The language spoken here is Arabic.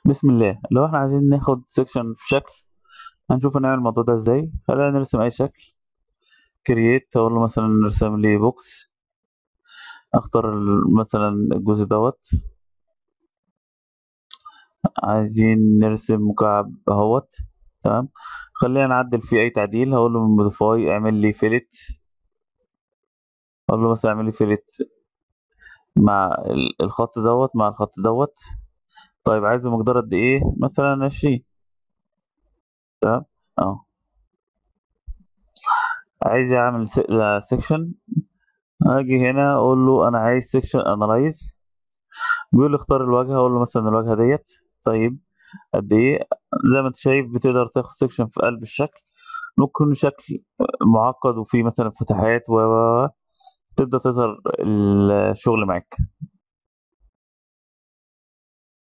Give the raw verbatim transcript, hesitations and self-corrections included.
بسم الله. لو احنا عايزين ناخد سيكشن في شكل، هنشوف هنعمل الموضوع ده ازاي. خلينا نرسم اي شكل. كرييت، اقول له مثلا نرسم لي بوكس. اختار ال- مثلا الجزء دوت. عايزين نرسم مكعب اهوت. تمام. خلينا نعدل فيه اي تعديل. هقول له من موديفاي اعمل لي فيلت. اقول له مثلا اعمل لي فيلت مع ال- الخط دوت مع الخط دوت. طيب عايزه مقدار قد ايه؟ مثلا عشرين. تمام. اه. عايز اعمل سيكشن. اجي هنا اقول له انا عايز سيكشن انالايز. بيقول لي اختار الواجهه، اقول له مثلا الواجهه ديت. طيب قد ايه؟ زي ما انت شايف بتقدر تاخد سيكشن في قلب الشكل. ممكن شكل معقد وفيه مثلا فتحات و و- و. تبدا تظهر الشغل معاك.